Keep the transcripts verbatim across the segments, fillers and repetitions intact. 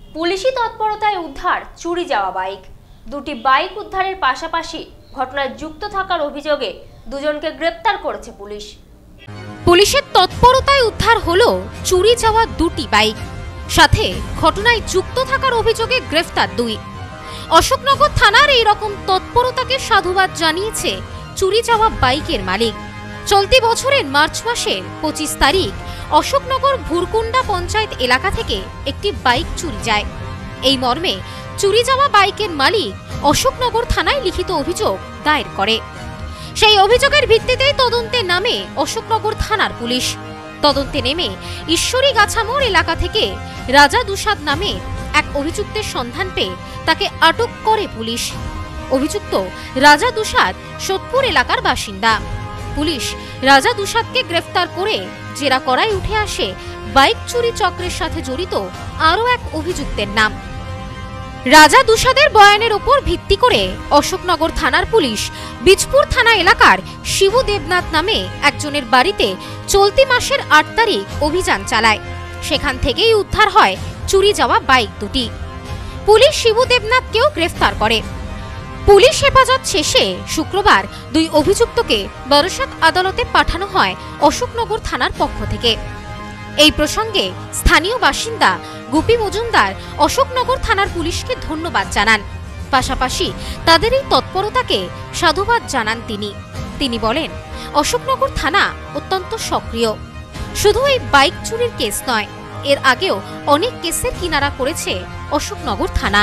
পুলিশি তৎপরতায় উদ্ধার চুরি যাওয়া বাইক। দুটি বাইক উদ্ধারের পাশাপাশি ঘটনায় যুক্ত থাকার অভিযোগে দুজনকে গ্রেপ্তার করেছে পুলিশ। পুলিশের তৎপরতায় উদ্ধার হলো চুরি যাওয়া দুটি বাইক, সাথে ঘটনায় যুক্ত থাকার অভিযোগে গ্রেফতার দুই। অশোকনগর থানার এই রকম তৎপরতাকে সাধুবাদ জানিয়েছে চুরি যাওয়া বাইকের মালিক। চলতি বছরের মার্চ মাসের পঁচিশ তারিখ অশোকনগর ভুরকুন্ডা পঞ্চায়েত এলাকা থেকে একটি বাইক চুরি যায়। এই মর্মে চুরি যাওয়া বাইকের মালিক অশোকনগর থানায় লিখিত অভিযোগ দায়ের করে। সেই অভিযোগের ভিত্তিতেই তদন্তে নামে অশোকনগর থানার পুলিশ। তদন্তে নেমে ঈশ্বরী গাছামোড় এলাকা থেকে রাজা দুসাদ নামে এক অভিযুক্তের সন্ধান পেয়ে তাকে আটক করে পুলিশ। অভিযুক্ত রাজা দুসাদ সোদপুর এলাকার বাসিন্দা। পুলিশ রাজা দুসাদকে গ্রেফতার করে জেরা করায় উঠে আসে বাইক চুরি চক্রের সাথে জড়িত আরও এক অভিযুক্তের নাম। রাজা দুসাদের বয়ানের উপর ভিত্তি করে অশোকনগর থানার পুলিশ বীজপুর থানা এলাকার শিবু দেবনাথ নামে একজনের বাড়িতে চলতি মাসের আট তারিখ অভিযান চালায়। সেখান থেকেই উদ্ধার হয় চুরি যাওয়া বাইক দুটি। পুলিশ শিবু দেবনাথকেও গ্রেফতার করে। পুলিশ হেফাজত শেষে শুক্রবার দুই অভিযুক্তকে বারাসত আদালতে পাঠানো হয় অশোকনগর থানার পক্ষ থেকে। এই প্রসঙ্গে স্থানীয় বাসিন্দা গোপী মজুমদার অশোকনগর থানার পুলিশকে ধন্যবাদ জানান। পাশাপাশি তাদের এই তৎপরতাকে সাধুবাদ জানান তিনি। তিনি বলেন, অশোকনগর থানা অত্যন্ত সক্রিয়। শুধু এই বাইক চুরির কেস নয়, এর আগেও অনেক কেসের কিনারা করেছে অশোকনগর থানা।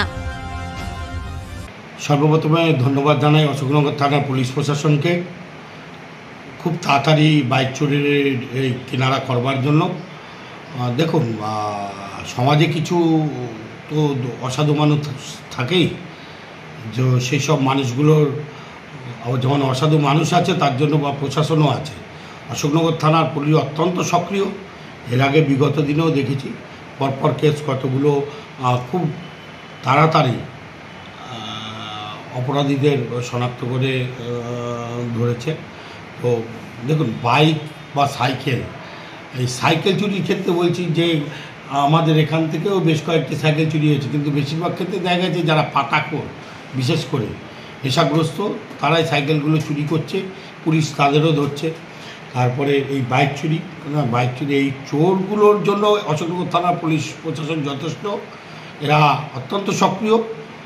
সর্বপ্রথমে ধন্যবাদ জানাই অশোকনগর থানার পুলিশ প্রশাসনকে খুব তাড়াতাড়ি বাইক চুরির এই কিনারা করবার জন্য। দেখুন, সমাজে কিছু তো অসাধু মানুষ থাকেই, যে সেই সব মানুষগুলোর যেমন অসাধু মানুষ আছে তার জন্য বা প্রশাসনও আছে। অশোকনগর থানার পুলিশ অত্যন্ত সক্রিয়। এর আগে বিগত দিনেও দেখেছি পরপর কেস কতগুলো খুব তাড়াতাড়ি অপরাধীদের শনাক্ত করে ধরেছে। তো দেখুন, বাইক বা সাইকেল, এই সাইকেল চুরির ক্ষেত্রে বলছি যে আমাদের এখান থেকেও বেশ কয়েকটি সাইকেল চুরি হয়েছে, কিন্তু বেশিরভাগ ক্ষেত্রে দেখা গেছে যারা পাটাখোর, বিশেষ করে নেশাগ্রস্ত, তারাই সাইকেলগুলো চুরি করছে। পুলিশ তাদেরও ধরছে। তারপরে এই বাইক চুরি বাইক চুরি এই চোরগুলোর জন্য অশোকনগর থানার পুলিশ প্রশাসন যথেষ্ট, এরা অত্যন্ত সক্রিয়।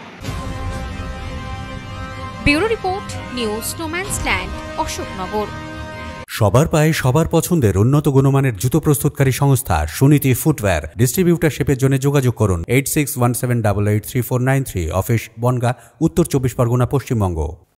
Bureau report, news no man's land, Ashoknagar. সবার পায়ে সবার পছন্দের উন্নত গুণমানের জুতো প্রস্তুতকারী সংস্থা সুনীতি ফুটওয়্যার। ডিস্ট্রিবিউটারশিপের জন্য যোগাযোগ করুন eight six one seven double eight three four nine three. Office Bongaon, Uttar Chabbish Pargana, Paschimbanga.